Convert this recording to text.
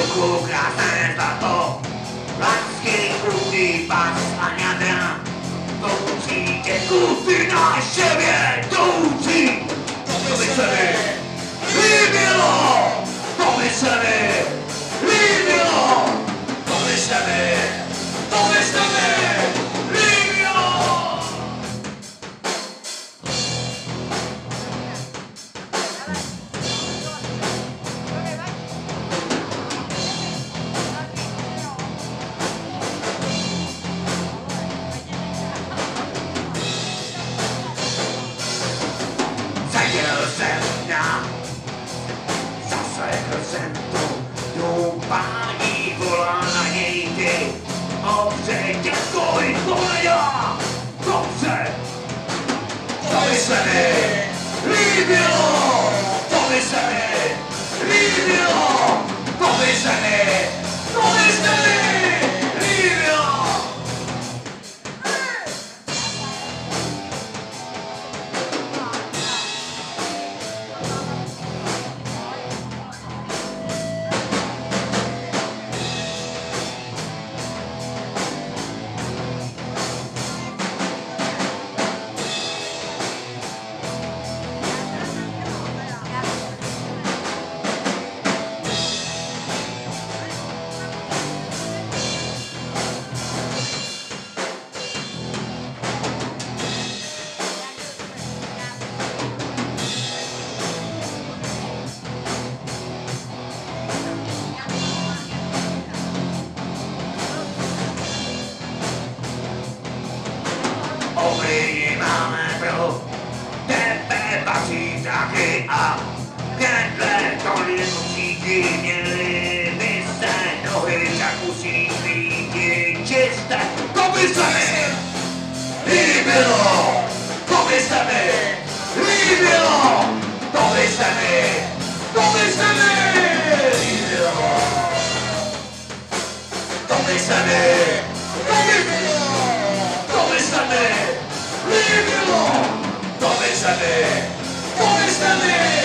ruku krásné zlato, lansky, kruhy, pas a ňadra, toucí děku, ty náš ševě, toucí. To by se mi líbilo, to by se mi líbilo, to by se mi líbilo. Seděl jsem zaslechl jsem tu doupání, volá na něj ty, ovře, dětkovi, já, dobře, to by se mi líbilo, to by se mi líbilo, to by se mi líbilo. Oblí máme pro tebe patří taky a tenhle tolik musíky měli by se nohy, tak musí být čisté. To by se mi líbilo, to by se mi líbilo, to by se mi líbilo, to by se mi líbilo. To by se mi líbilo, to by se mi